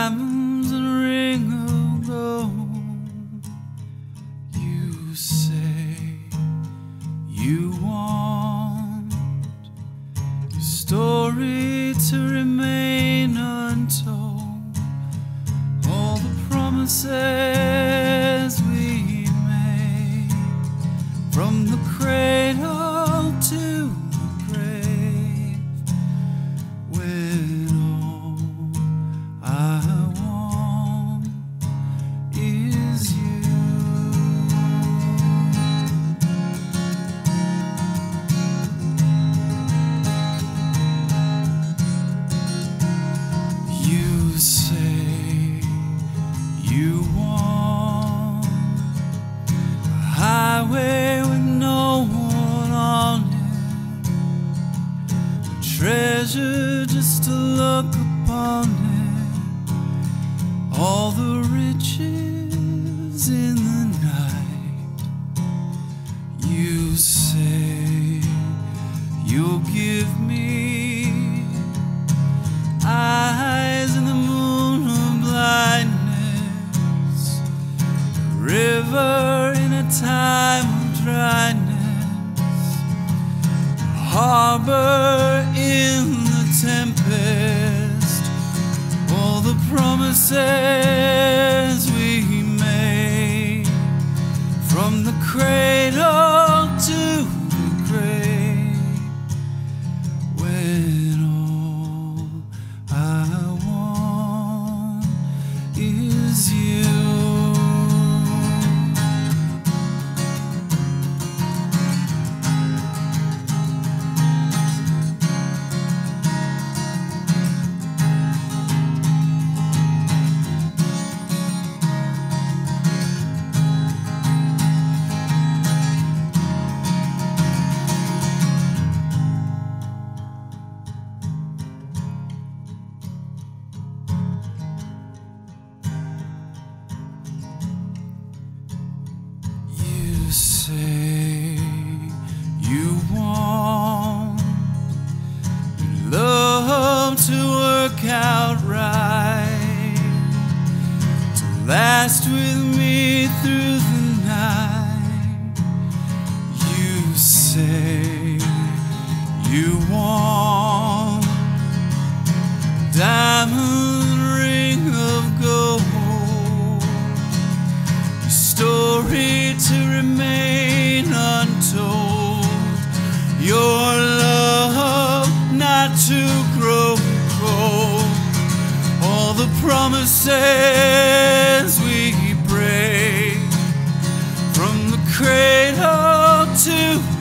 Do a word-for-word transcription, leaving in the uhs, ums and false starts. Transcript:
diamonds and a ring of gold. You say you want your story to remain untold. All the promises we made, from the cradle to the grave, when all I want is you. You say you want a highway with no one on it, a treasure just to look upon it, all the riches in the night. You say you'll give me eyes in the moon of blindness, a river in a time of dryness, a harbor in the tempest. All the promises we made, from the cradle to the grave, when all I want is you. You say you want your love to work out right, to last with me through the night. You say you want a diamond ring of gold, your story to remain untold, your love not to grow cold. All the promises we break, from the cradle to